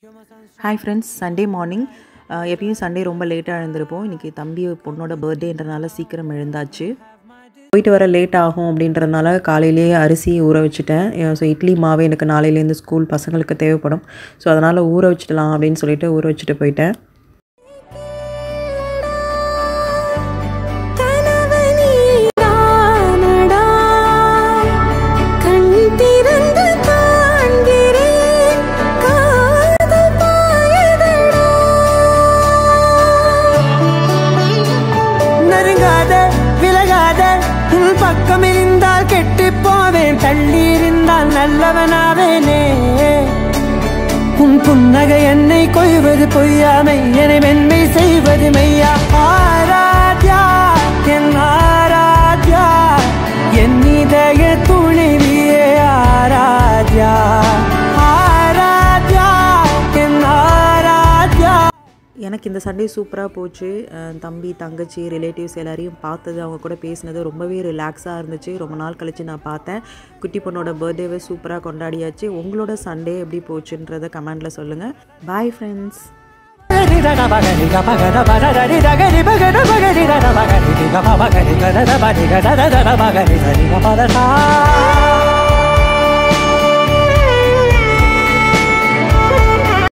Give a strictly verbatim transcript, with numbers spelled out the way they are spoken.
Hi friends, Sunday morning. எப்பயும் Sunday ரொம்ப லேட்டாக எழுந்திருப்போம். இன்றைக்கி தம்பி பொண்ணோட பர்த்டேன்றனால சீக்கிரம் எழுந்தாச்சு. போயிட்டு வர லேட் ஆகும் அப்படின்றதுனால காலையிலேயே அரிசி ஊற வச்சுட்டேன். ஸோ இட்லி மாவு எனக்கு நாளையிலேருந்து ஸ்கூல் பசங்களுக்கு தேவைப்படும். ஸோ அதனால் ஊற வச்சுடலாம் அப்படின்னு சொல்லிட்டு ஊற வச்சுட்டு போயிட்டேன். பக்கமிருந்தால் கெட்டு போவேன், தள்ளி இருந்தால் நல்லவனாவேனே. உன் புன்னகை என்னை கொய்வது பொய்யாமை, என்னை மென்மை செய்வது மெய்யா. ஆராத்யா என் ஆராத்யா, என் இதய துணைவியே ஆராத்யா. ஆராத்யா என் ஆராத்யா. எனக்கு இந்த சண்டே சூப்பராக போச்சு. தம்பி தங்கச்சி ரிலேட்டிவ்ஸ் எல்லாரையும் பார்த்தது, அவங்க கூட பேசினது ரொம்பவே ரிலாக்ஸாக இருந்துச்சு. ரொம்ப நாள் கழித்து நான் பார்த்தேன். குட்டி பொண்ணோட பர்த்டேவை சூப்பராக கொண்டாடியாச்சு. உங்களோட சண்டே எப்படி போச்சுன்றதை கமெண்டில் சொல்லுங்கள். Bye friends.